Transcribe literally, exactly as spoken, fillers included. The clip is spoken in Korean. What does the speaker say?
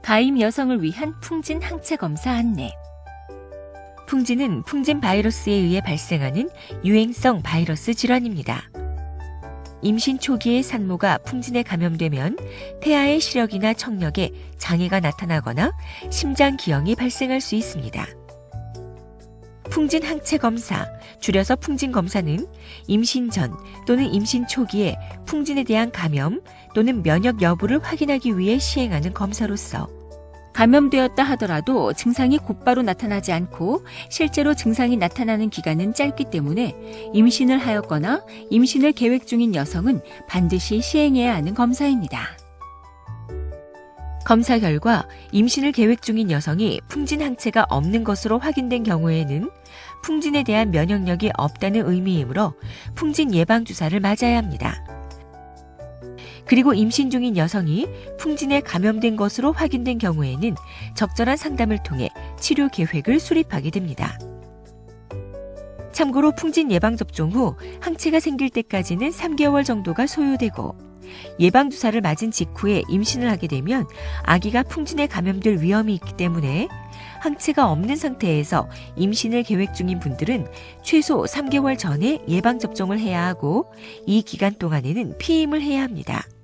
가임 여성을 위한 풍진 항체 검사 안내. 풍진은 풍진 바이러스에 의해 발생하는 유행성 바이러스 질환입니다. 임신 초기에 산모가 풍진에 감염되면 태아의 시력이나 청력에 장애가 나타나거나 심장 기형이 발생할 수 있습니다. 풍진 항체 검사, 줄여서 풍진 검사는 임신 전 또는 임신 초기에 풍진에 대한 감염 또는 면역 여부를 확인하기 위해 시행하는 검사로서 감염되었다 하더라도 증상이 곧바로 나타나지 않고 실제로 증상이 나타나는 기간은 짧기 때문에 임신을 하였거나 임신을 계획 중인 여성은 반드시 시행해야 하는 검사입니다. 검사 결과 임신을 계획 중인 여성이 풍진 항체가 없는 것으로 확인된 경우에는 풍진에 대한 면역력이 없다는 의미이므로 풍진 예방주사를 맞아야 합니다. 그리고 임신 중인 여성이 풍진에 감염된 것으로 확인된 경우에는 적절한 상담을 통해 치료 계획을 수립하게 됩니다. 참고로 풍진 예방접종 후 항체가 생길 때까지는 삼 개월 정도가 소요되고 예방주사를 맞은 직후에 임신을 하게 되면 아기가 풍진에 감염될 위험이 있기 때문에 항체가 없는 상태에서 임신을 계획 중인 분들은 최소 삼 개월 전에 예방접종을 해야 하고 이 기간 동안에는 피임을 해야 합니다.